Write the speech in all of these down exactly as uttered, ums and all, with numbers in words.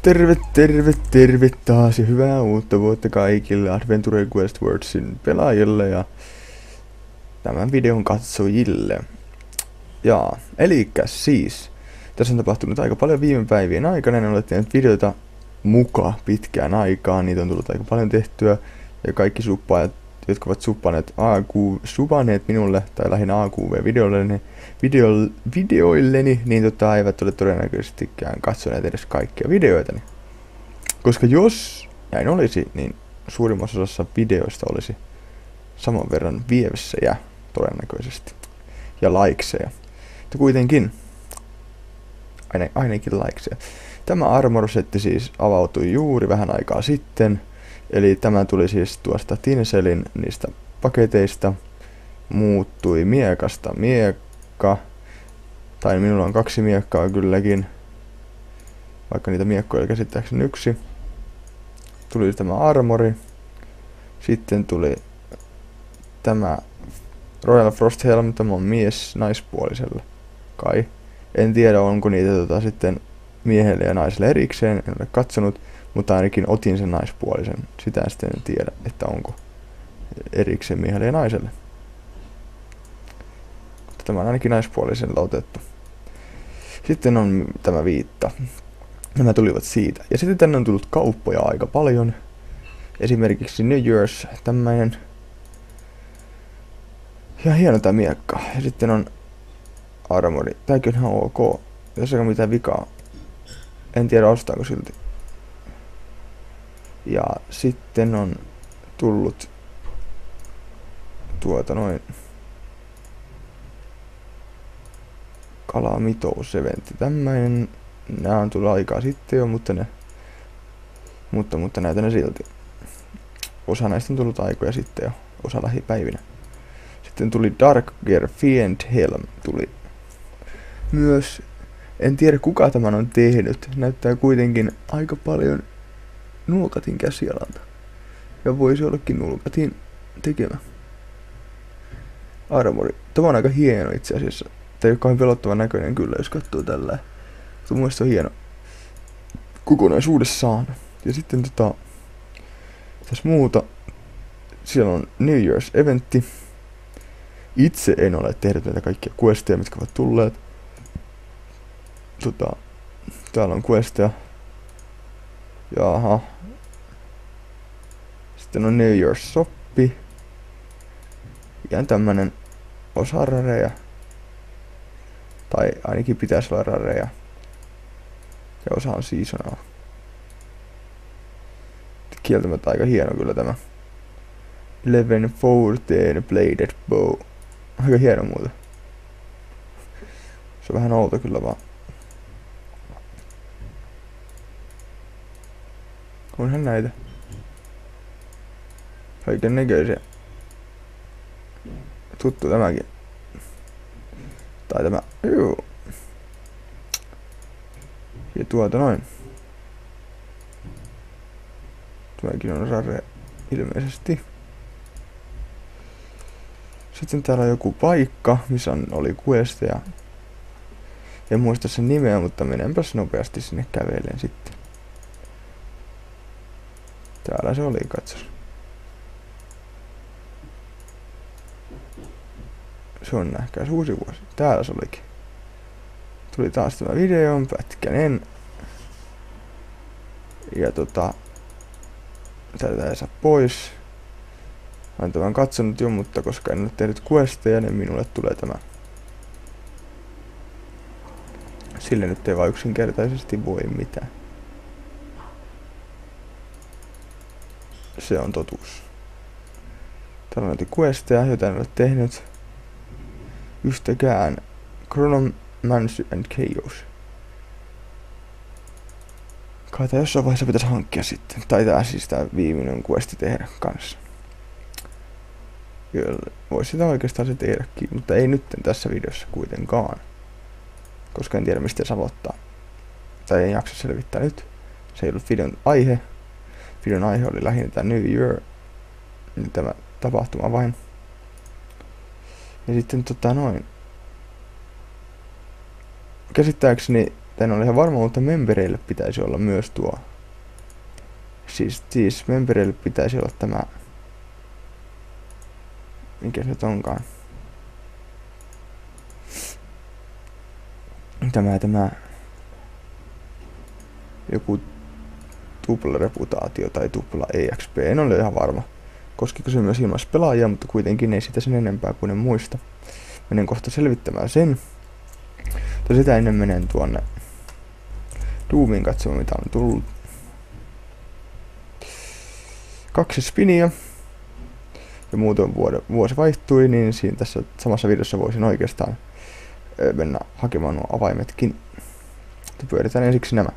terve, terve, terve taas ja hyvää uutta vuotta kaikille Adventure Quest Wordsin pelaajille ja tämän videon katsojille. Ja, elikkäs siis, tässä on tapahtunut aika paljon viime päivien aikana, en ole tehnyt videoita muka pitkään aikaan, niitä on tullut aika paljon tehtyä ja kaikki suppaajat, jotka ovat suppaneet A Q, supaneet minulle, tai lähinnä A Q V-videoilleni, video, videoilleni, niin tota, eivät ole todennäköisestikään katsoneet edes kaikkia videoitani. Koska jos näin olisi, niin suurimmassa osassa videoista olisi saman verran vievessejä todennäköisesti. Ja likeseja. Mutta kuitenkin, aine, ainakin likeseja. Tämä armor-setti siis avautui juuri vähän aikaa sitten. Eli tämä tuli siis tuosta Tinselin niistä paketeista. Muuttui miekasta miekka. Tai minulla on kaksi miekkaa kylläkin. Vaikka niitä miekkoja oli käsittääkseni yksi. Tuli tämä armori. Sitten tuli tämä Royal Frost Helm. Tämä on mies naispuoliselle. Kai. En tiedä onko niitä tota, sitten miehelle ja naiselle erikseen. En ole katsonut. Mutta ainakin otin sen naispuolisen. Sitä sitten en tiedä, että onko erikseen miehelle ja naiselle. Mutta tämä on ainakin naispuolisella otettu. Sitten on tämä viitta. Nämä tulivat siitä. Ja sitten tänne on tullut kauppoja aika paljon. Esimerkiksi New Year's, tämmöinen. Ja hieno tää miekka. Ja sitten on armori. Tääkin on ihan ok. Tässä on mitään vikaa. En tiedä ostaako silti. Ja sitten on tullut tuota noin kalamitous-eventti. Tämmöinen, nää on tullut aikaa sitten jo, mutta ne, mutta, mutta näitä ne silti. Osa näistä on tullut aikoja sitten jo, osa lähipäivinä. Sitten tuli Darkgear Fiend Helm, tuli myös, en tiedä kuka tämän on tehnyt, näyttää kuitenkin aika paljon Nulkatin käsialalta. Ja voisi ollakin Nulkatin tekemä armori. Tämä on aika hieno itse asiassa. Tämä ei ole kauhean pelottavan näköinen kyllä, jos katsoo tällä. Mutta mun mielestä on hieno kokonaisuudessaan. Ja sitten tota, tässä muuta. Siellä on New Year's eventti. Itse en ole tehnyt näitä kaikkia questeja, mitkä ovat tulleet. Tota, täällä on questeja. Jaha. Sitten on New Year's shoppi. Ihan tämmönen osa rareja. Tai ainakin pitäisi olla rareja. Ja osa on seasonal. Kieltämättä aika hieno kyllä tämä. Eleven fourteen bladed bow. Aika hieno muuten. Se on vähän outo kyllä vaan. Onhan näitä. Kaiken näköisiä. Tuttu tämäkin. Tai tämä. Juu. Ja tuota noin. Tämäkin on rare ilmeisesti. Sitten täällä on joku paikka, missä on, oli questeja. En muista sen nimeä, mutta menenpäs nopeasti sinne kävelen sitten. Täällä se oli, katsos. Se on nähkäis uusi vuosi. Täällä se olikin. Tuli taas tämä videon pätkänen. Ja tota... Tätä ei saa pois. Olen tämän katsonut jo, mutta koska en ole tehnyt questeja, niin minulle tulee tämä. Sille nyt ei vaan yksinkertaisesti voi mitään. Se on totuus. Täällä on näitä questeja, joita en ole tehnyt yhtäkään. Chronomancy and Chaos. Kai tää jossain vaiheessa pitäisi hankkia sitten. Tai tää siis tää viimeinen questi tehdä kanssa. Kyllä, vois sitä oikeastaan se tehdäkin, mutta ei nyt tässä videossa kuitenkaan. Koska en tiedä mistä se aloittaa. Tai en jaksa selvittää nyt. Se ei ollut videon aihe. Videon aihe oli lähinnä tämä New Year, niin tämä tapahtuma vain. Ja sitten tota noin. Käsittääkseni en ole ihan varma, mutta membereille pitäisi olla myös tuo. Siis, siis membereille pitäisi olla tämä. Mikä se nyt onkaan? Tämä, tämä. Joku tupla reputaatio tai tupla E X P. En ole ihan varma. Koskiko se myös ilmais pelaajia, mutta kuitenkin ei sitä sen enempää kuin en muista. Menen kohta selvittämään sen. Mutta sitä ennen menen tuonne Doomiin katsomaan mitä on tullut. Kaksi spiniä. Ja muuten vuosi vaihtui, niin siinä tässä samassa videossa voisin oikeastaan mennä hakemaan nuo avaimetkin. Pyöritään ensiksi nämä.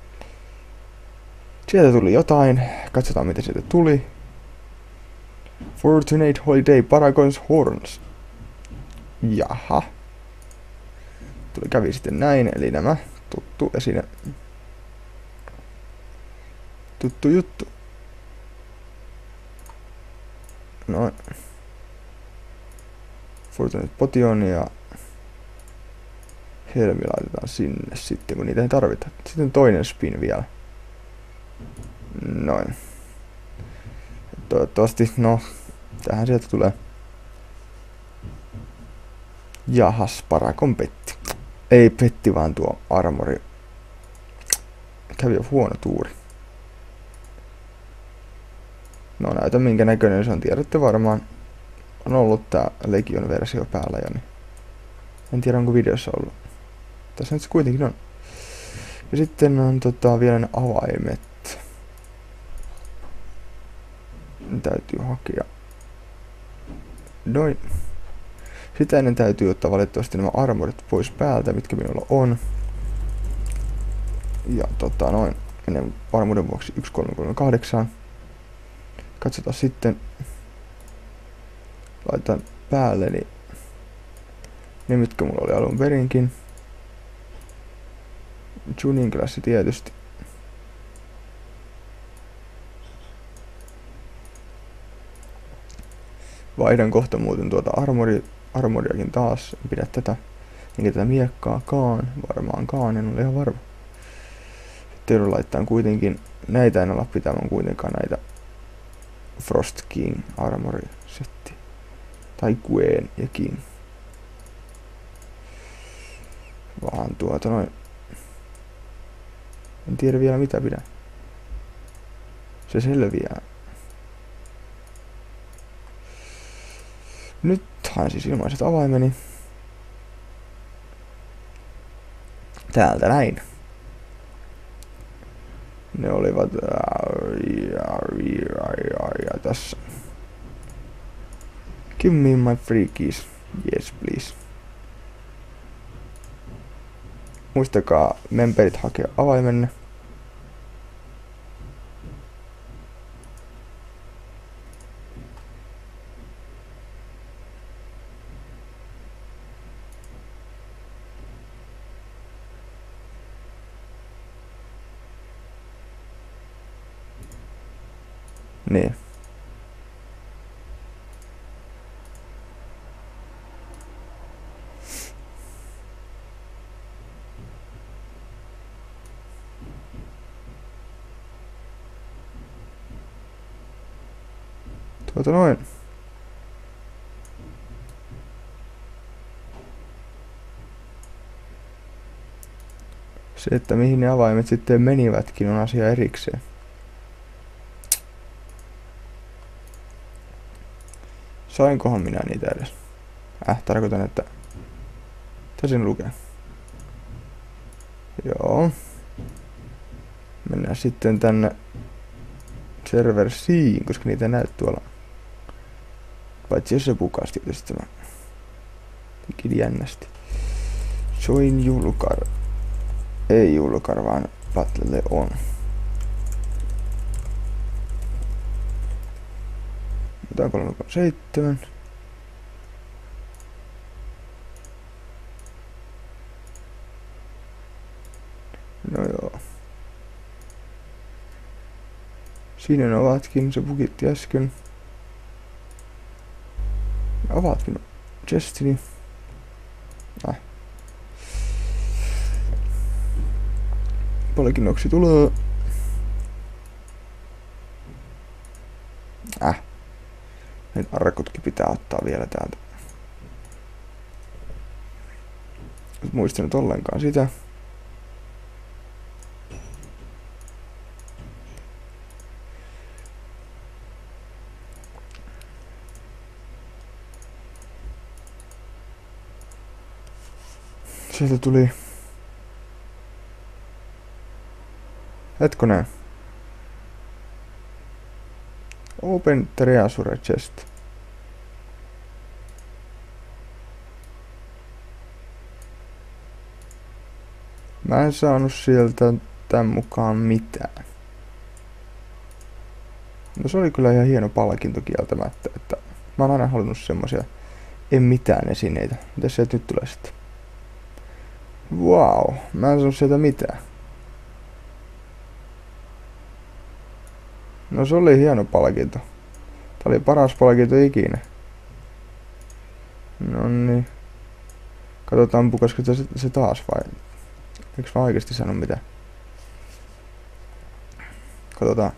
Sieltä tuli jotain. Katsotaan mitä sieltä tuli. Fortunate Holiday Paragon's Horns. Jaha. Tuli kävi sitten näin, eli nämä tuttu esine. Tuttu juttu. Noin. Fortunate Potion ja helmi laitetaan sinne sitten, kun niitä ei tarvita. Sitten toinen spin vielä. Noin. Toivottavasti, no, tähän sieltä tulee. Jahas, Paragon petti. Ei petti, vaan tuo armori. Kävi jo huono tuuri. No näytä minkä näköinen se on, tiedätte varmaan. On ollut tää Legion-versio päällä jo, niin en tiedä onko videossa ollut. Tässä nyt se kuitenkin on. Ja sitten on tota vielä ne avaimet. Ne täytyy hakea. Noin. Sitä ennen täytyy ottaa valitettavasti nämä armorit pois päältä, mitkä minulla on. Ja tota noin. Menen varmuuden vuoksi yksi kolme kolme kahdeksan. Katsotaan sitten. Laitan päälleni ne, mitkä mulla oli alun perinkin. Tuning klassi tietysti. Vaihdan kohta muuten tuota armori, armoriakin taas. En pidä tätä. Enkä tätä miekkaakaan. Varmaankaan, en ole ihan varma. Sitten joudun laittaa kuitenkin. Näitä en ala pitämään kuitenkaan näitä Frost King armori setti. Tai Gwen ja King. Vaan tuota noin. En tiedä vielä mitä pidän. Se selviää. Nyt haen siis ilmaiset avaimeni. Täältä näin. Ne olivat ja tässä. Give me my free keys. Yes please. Muistakaa memberit hakea avaimenne. Niin. Tuota noin. Se, että mihin ne avaimet sitten menivätkin, on asia erikseen. Sainkohan minä niitä edes? Äh, tarkoitan, että... Mitä siinä lukee? Joo. Mennään sitten tänne server C:iin, koska niitä ei näy tuolla. Paitsi jos se pukas tietysti tämä. Tekin jännästi. Join Julkar. Ei Julkar, vaan Battle on. Otetaan kolme seitsemän. No joo. Siinä ne ovatkin, se pukitti äsken. Ne ovatkin Destiny. Äh. Palkinnoksi tulee. Äh. Nyt arkutkin pitää ottaa vielä täältä. En muistanut ollenkaan sitä. Sieltä tuli... Hetkonen. Open Treasure Chest. Mä en saanut sieltä tän mukaan mitään. No se oli kyllä ihan hieno palkinto kieltämättä, että mä oon aina halunnut semmosia en mitään esineitä. Mitäs sieltä nyt tulee sitten? Wow, mä en saanut sieltä mitään. No se oli hieno palkinto. Tää oli paras palkinto ikinä. No niin. Katsotaan pukasko se, se taas vai... Eiks mä oikeesti sano mitään? Katsotaan.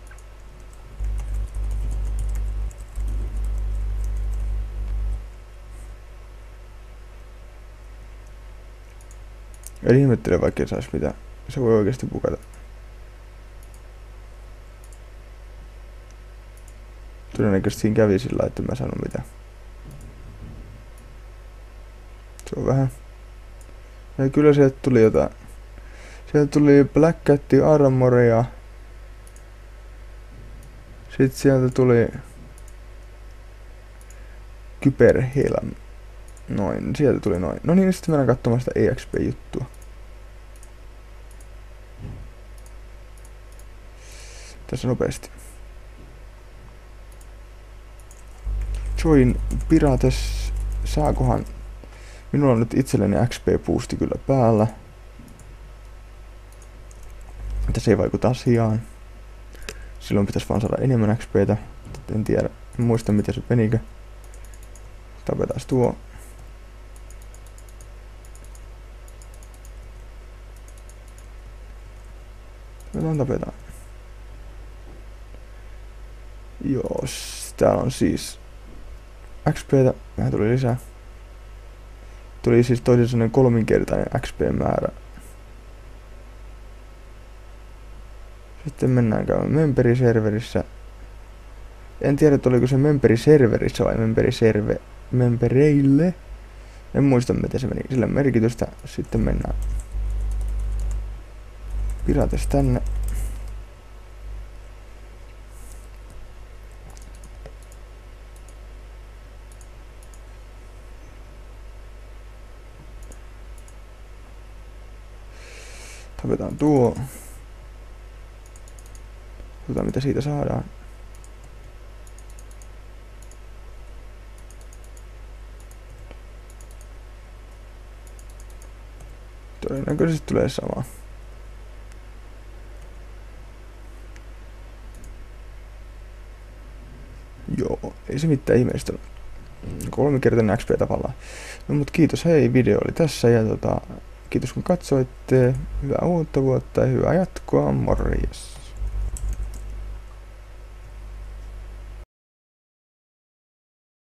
En ihmettele vaikka ei sais mitään. Se voi oikeesti pukata. Todennäköisesti siinä kävi sillä, että mä sanon mitään. Se on vähän... Ja kyllä sieltä tuli jotain. Sieltä tuli Black Cat Armoria. Sitten sieltä tuli... Kyberhelm. Noin, sieltä tuli noin. No niin, sitten mennään katsomaan sitä E X P-juttua. Tässä nopeasti. Join Pirates. Saakohan... Minulla on nyt itselleni X P-boosti kyllä päällä. Mutta se ei vaikuta asiaan. Silloin pitäisi vaan saada enemmän X P:tä. En tiedä, en muista miten se menikö. Tapetaan tuo. Tapetaan, tapetaan. Joo, täällä on siis X P:tä. Vähän tuli lisää. Tuli siis toisin sanoen kolminkertainen X P-määrä. Sitten mennään käymään Memberi-serverissä. En tiedä, oliko se Memberi-serverissä vai Memberi-serve... Membereille. En muista, miten se meni. Sillä merkitystä. Sitten mennään Pirates tänne. Tapetaan tuo. Katsotaan mitä siitä saadaan. Todennäköisesti tulee sama. Joo, ei se mitään ihmeistä. Kolmikertainen X P tavallaan. No mut kiitos, hei, video oli tässä ja tota... Kiitos kun katsoitte. Hyvää uutta vuotta ja hyvää jatkoa. Morjes.